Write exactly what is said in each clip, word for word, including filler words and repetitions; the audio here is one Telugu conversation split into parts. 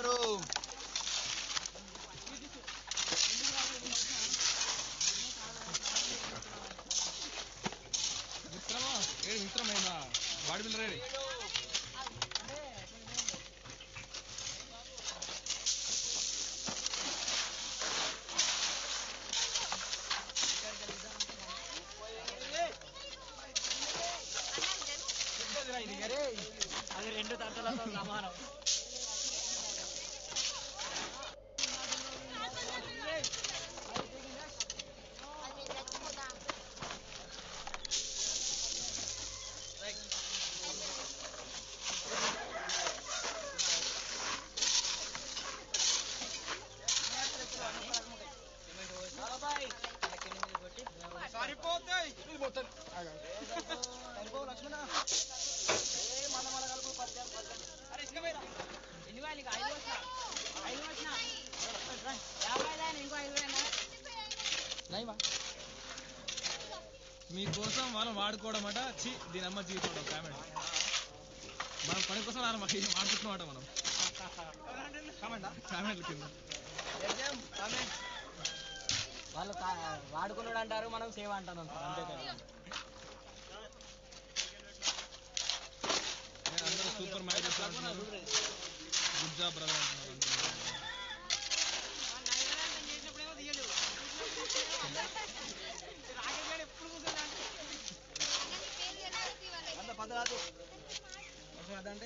సూపరు. మిత్రమా ఏ మిత్రమైందా బాడీ బిల్డర్ రెడీ అది రెండు తంటలతో సమానం. సరిపోతాయి సరిపో లక్ష్మణ. మీకోసం మనం వాడుకోవడం అట చి దీని అమ్మ జీవితం కామెంట్ మనం పని కోసం వాడుకుంటున్నమాట మనం కామెంట్ల కింద వాళ్ళు వాడుకున్నాడు అంటారు, మనం సేవ్ అంటాను అంతే కదా. అందరూ సూపర్ మ్యాచ్ చేస్తున్నారు. గుడ్ జాబ్ బ్రదర్ అంటున్నారు. పదరాదు అదంటే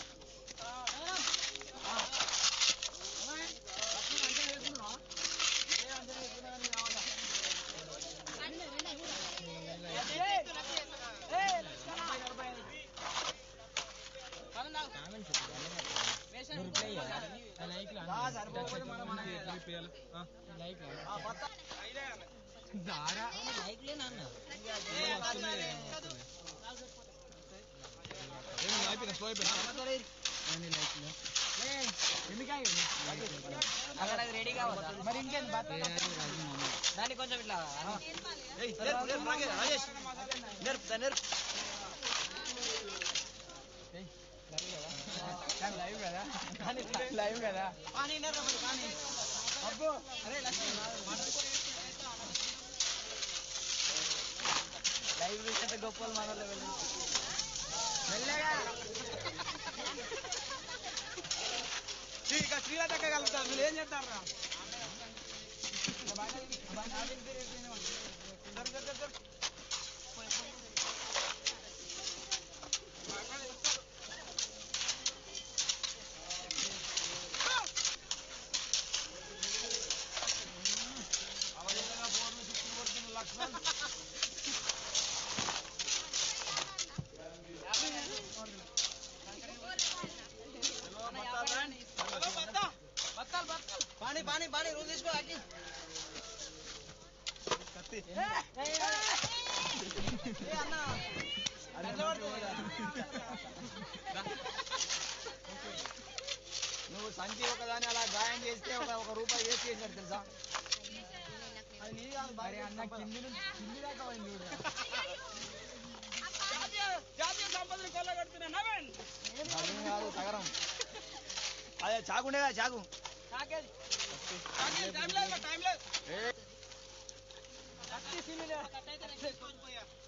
అక్కడ అది రెడీ కావాలి మరి ఇంకేంది దాన్ని కొంచెం ఇట్లా లైవ్ కదా లైవ్ కదా అబ్బో అదే లైవ్ చూస్తే గొప్పలు మన మెల్లగా ఇక శ్రీలంక కలుగుతారు. మీరు ఏం చేస్తారా? లక్ష్మణ్ पानी पानी पानी रोज इसको आगे कत्ती ए अन्ना अरे నువ్వు సంచి ఒకదాని అలా గాయం చేస్తే ఒక ఒక రూపాయి వేస్ట్ చేసినట్టు తెలుసా? అది నీ కాదు భార్య అన్న కింది నుంచి కింది దాకా పోయింది చూడు. జాతీయ సంపదను కొల్లగొడుతున్నా నవీన్ కాదు తగరం. అదే చాకుండే కదా చాకు చాకేది టైం లేదు టైం లేదు